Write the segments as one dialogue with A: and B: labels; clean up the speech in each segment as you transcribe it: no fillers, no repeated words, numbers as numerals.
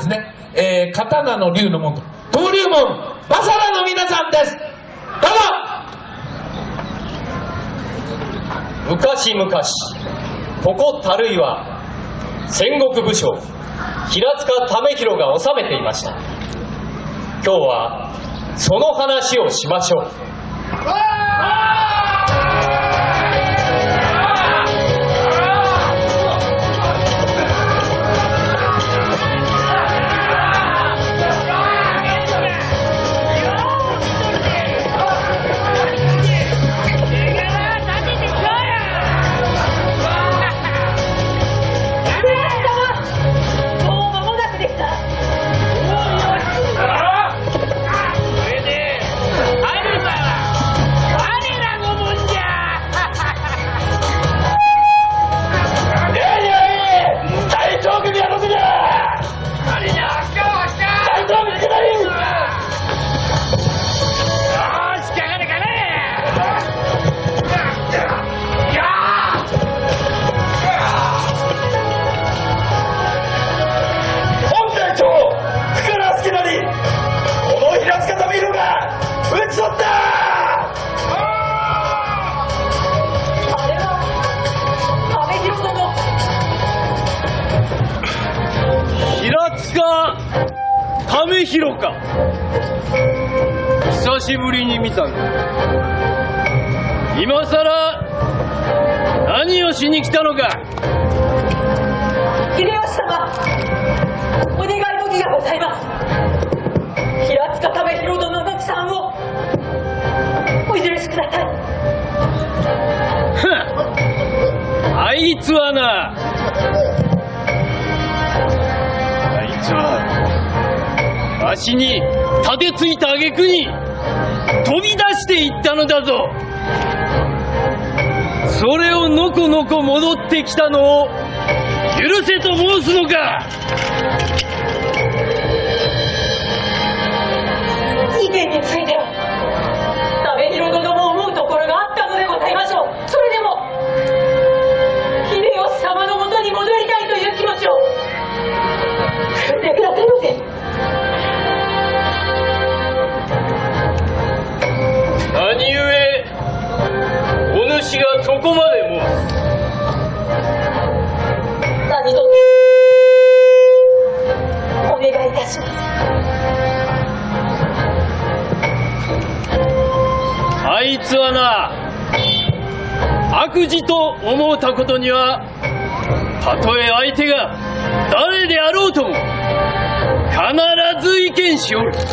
A: ですね、刀の竜の門と登竜門バサラの皆さんです。どうぞ。
B: 昔々ここ垂井は戦国武将平塚為広が治めていました。今日はその話をしましょう。
C: 為広か。久しぶりに見たの。今さら何をしに来たのか。
D: 秀吉様、お願いの儀がございます。平塚為広殿の奥さんをお許しください。
C: あいつはな、わしに立てついた挙句に飛び出していったのだぞ。それをのこのこ戻ってきたのを許せと申すのか。
D: 以前については為広殿も思うところがあったのでございましょう。それでも秀吉様のもとに戻りたいという気持ちを汲んでくださいませ。
C: 何故お主がそこまで申す。
D: 何とお願いいたします。
C: あいつはな、悪事と思うたことにはたとえ相手が誰であろうとも必ず意見しおる。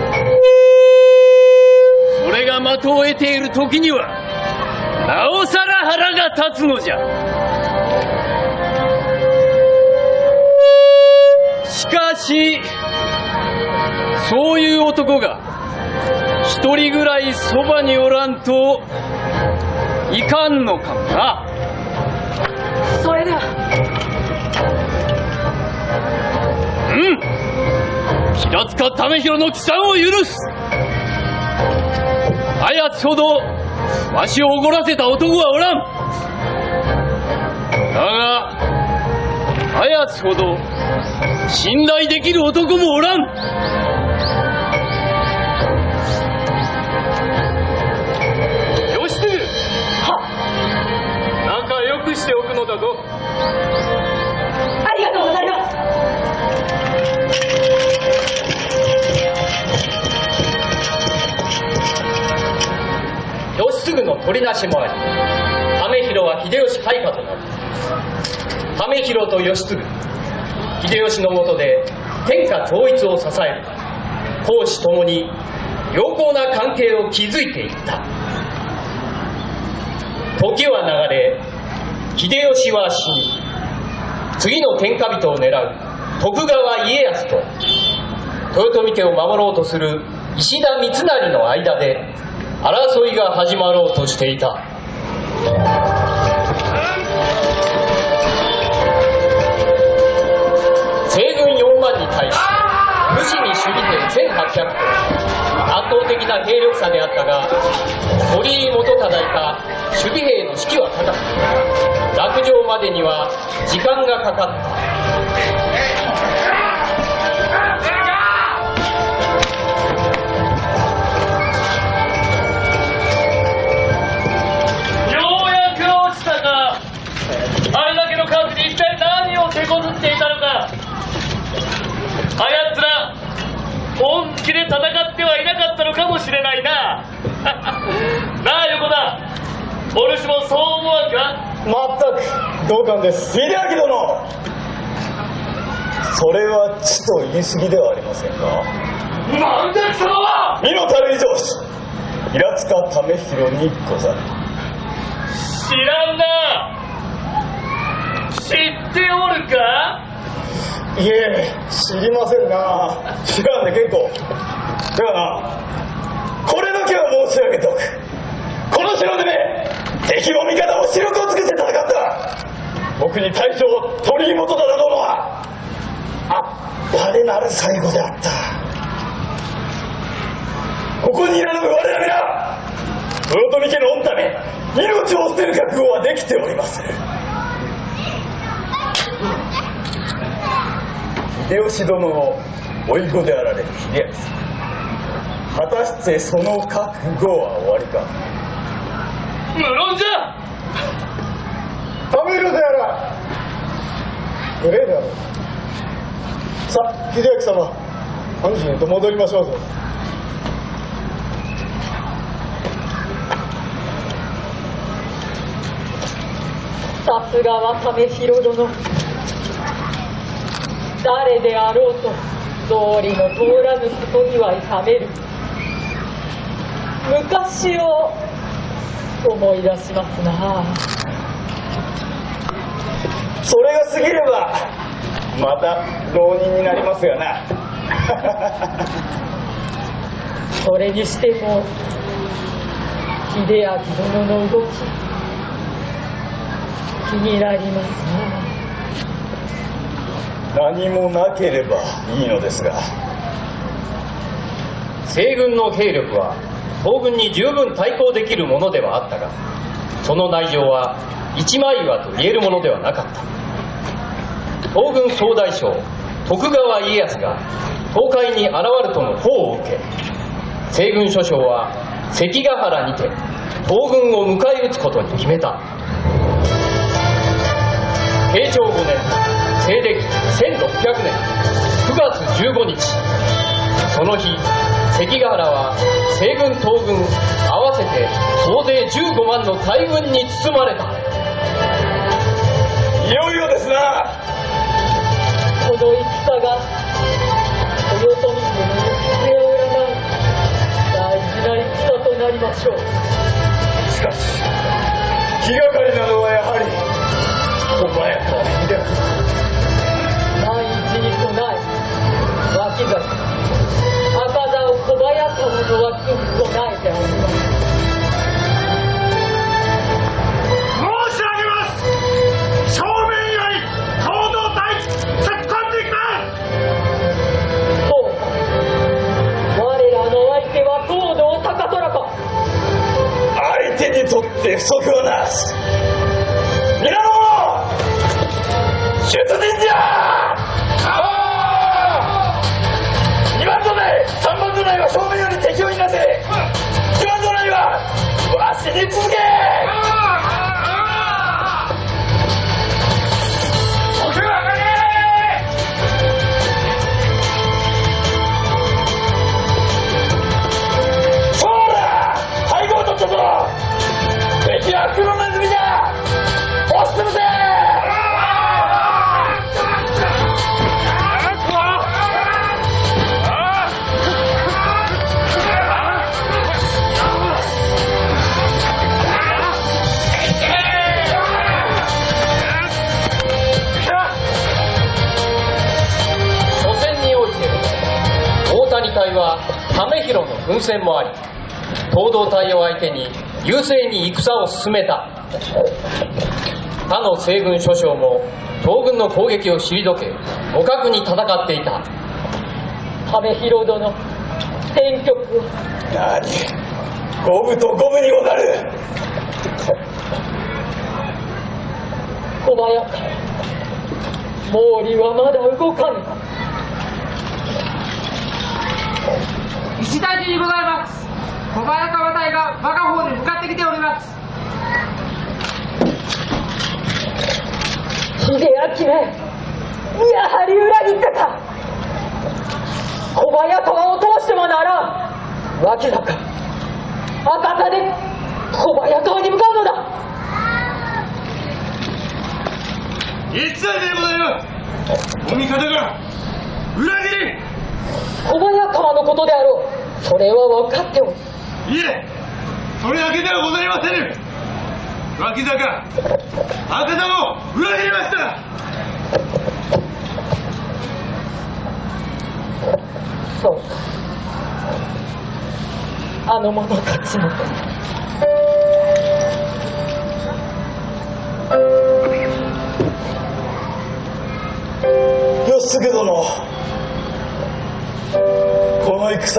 C: それが的を得ている時にはなおさら腹が立つのじゃ。しかしそういう男が一人ぐらいそばにおらんといかんのかもな。
D: それでは
C: 平塚為広の帰参を許す。あやつほどわしをおごらせた男はおらん。だがあやつほど信頼できる男もおらん。よし、仲良くしておくのだぞ。
D: ありがとうございます。
B: 義継の取りなしもあり、為広は秀吉配下となる。為広と義継、秀吉の下で天下統一を支える公私ともに良好な関係を築いていった。時は流れ、秀吉は死に、次の天下人を狙う徳川家康と豊臣家を守ろうとする石田三成の間で争いが始まろうとしていた。西軍4万に対し武士に守備兵1800と圧倒的な兵力差であったが、鳥居元忠か守備兵の士気は高く、落城までには時間がかかった。
C: つきで戦ってはいなかったのかもしれないな。なあ横田、お主もそう思わんか？
E: 全く同感です。秀明殿、それはちと言い過ぎではありませんか？
C: なんだ貴様は！
E: 身の軽い上司、平塚為広にござる。
C: 知らんな。知っておるか？
E: いえ、知りませんな。知らんで結構。ではな、これだけは申し上げておく。この城でね、敵も味方も視力を尽くして戦った。僕に大将鳥居元忠殿はあっぱれなる最後であった。ここにいらぬ我ら皆、豊臣家の御ため命を捨てる覚悟はできております。秀吉殿の甥子であられる秀明さん、果たしてその覚悟は終わりか？
C: 無論じゃ。
E: 食べるであら無礼であろう。さあ秀明様、安心へと戻りましょうぞ。
D: さすがは為広殿、誰であろうと道理の通らぬことには痛める。昔を思い出しますな。
E: それが過ぎればまた浪人になりますがな。
D: それにしても秀明殿の動き、気になりますな。
E: 何もなければいいのですが。
B: 西軍の兵力は東軍に十分対抗できるものではあったが、その内情は一枚岩と言えるものではなかった。東軍総大将徳川家康が東海に現るとの報を受け、西軍諸将は関ヶ原にて東軍を迎え撃つことに決めた。慶長5年西暦1600年9月15日、その日関ヶ原は西軍東軍合わせて総勢15万の大軍に包まれた。
E: いよいよですな。
D: この戦が豊臣家の行方を占う大事な戦となりましょう。
E: しかし気がかりなのはやはり小早川秀明。
D: 万一に備え脇崎、赤座を小早川の脇に備えております。
C: 申し上げます。正面より東道隊突っ込んできた。
D: そうか、我らの相手は東堂高虎か。
E: 相手にとって不足はなし。皆の出陣じゃ。2番どない、3番どないは正面より敵をいなせ。1番どないはわしに続け。そうだ、背後を取ったぞ。敵は黒ネズミじゃ。押し潰せ。
B: 大谷隊は為広の奮戦もあり、東道隊を相手に優勢に戦を進めた。他の西軍諸将も東軍の攻撃を退け互角に戦っていた。
D: 為広殿、戦局を。
E: 何、五分と五分にもなる。
D: 小早川、毛利はまだ動かぬか。
F: 石大寺にございます。小早川隊が我が方に向かってきております。
D: 秀明め、やはり裏切ったか。 小早川を通してもならん。脇坂、博多で小早川に向かうのだ。
E: いつでございます。お味方が裏切り。
D: 小早川のことであろう。それは分かっておる。
E: いえ、それだけではございませぬ。脇坂、博多も裏切りました。
D: そうか、あの者たちも。
E: 義経殿、この戦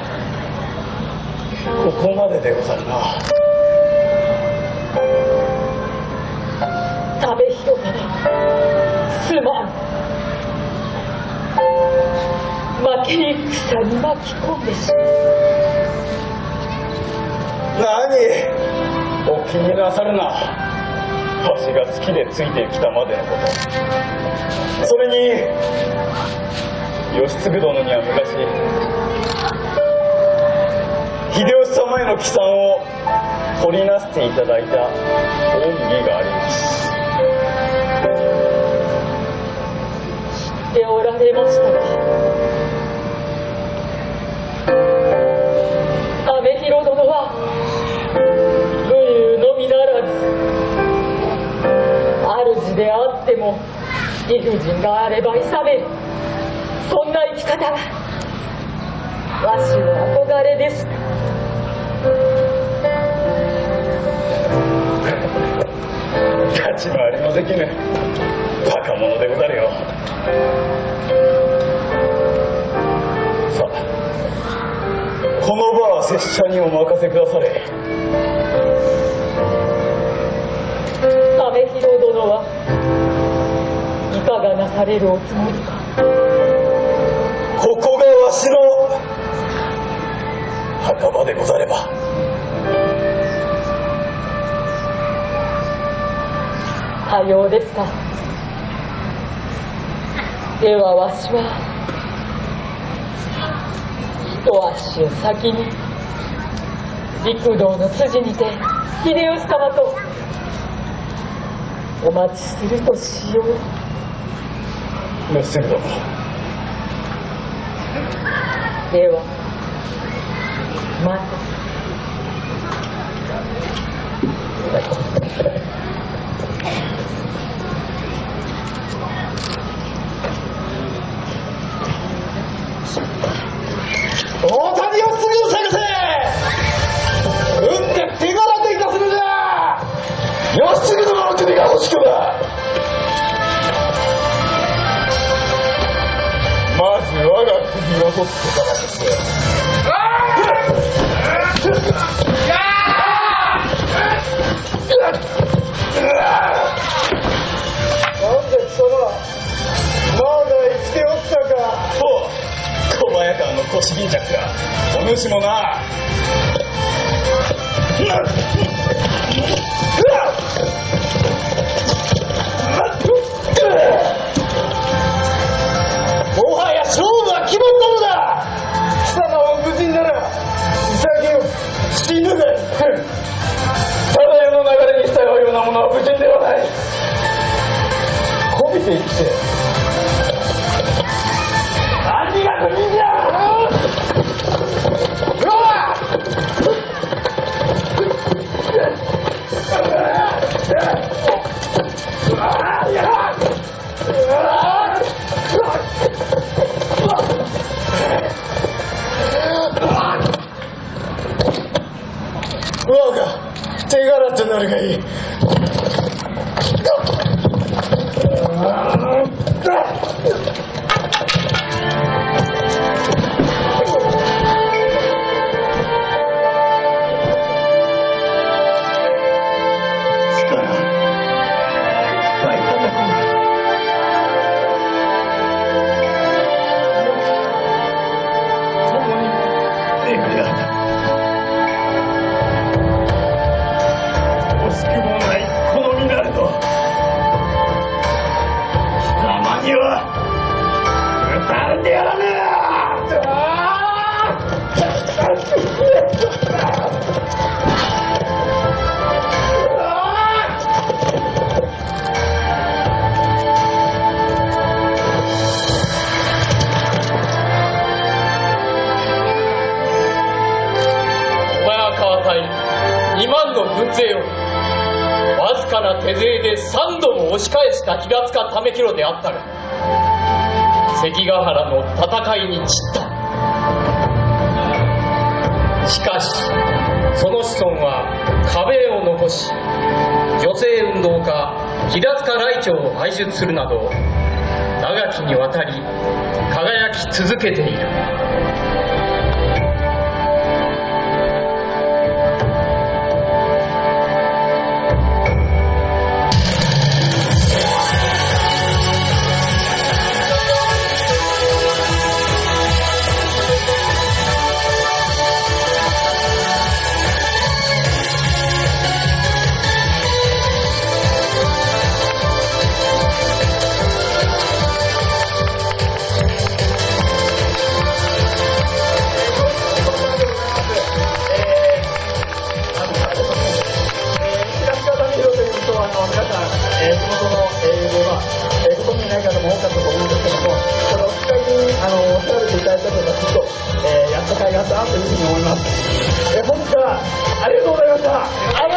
E: ここまででござるな。
D: 食べ広がりすまん。負け戦に巻き込んでしまう。
E: 何お気になさるな。わしが好きでついてきたまでのこと。それに義経殿には昔秀吉様への帰参を取りなしていただいた恩義があります。
D: 知っておられましたか。為広殿は武勇のみならず主であっても理不尽があれば諌める、そんな生き方がわしの憧れです。
E: 立ち回りのできぬバカ者でござるよ。さあ、この場は拙者にお任せくだされ。
D: 為広殿はいかがなされるおつもりか。
E: ここがわしの墓場でござれば。
D: さようですか。ではわしは一足を先に陸道の筋にて秀吉様とお待ちするとしよう。
E: 義経殿、
D: ではまた。
E: 大谷をすぐ探せ。打って手柄といたするじゃ。義経殿の首が欲しくばまず我が首を取ってからです。なんで貴様まだ生きておったか。そう、小早川の腰巾着がお主もな。もはや勝負は決まったのだ。貴様は無人なら潔く死ぬがいい。ただ世の流れに従うようなものは無人ではない。こびていって何が無人じゃ。うわ我が手柄となるがいい。惜しくもない。
B: 軍勢をわずかな手勢で3度も押し返した平塚為広であったが、関ヶ原の戦いに散った。しかしその子孫は壁を残し、女性運動家平塚らいてうを輩出するなど長きにわたり輝き続けている。
E: やった甲斐があったなというふうに思います。本日はありがとうございました。